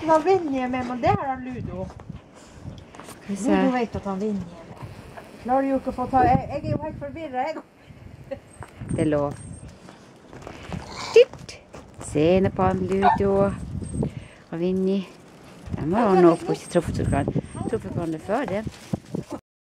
han vinner med, men det har han Ludo. Ludo vet at han vinner med. Klarer jo ikke å få ta... Jeg er jo helt forvirret, jeg. Det er lov. Titt! Se nå på han Ludo. Og Vinni. De har nå ikke truffet hverandre før det.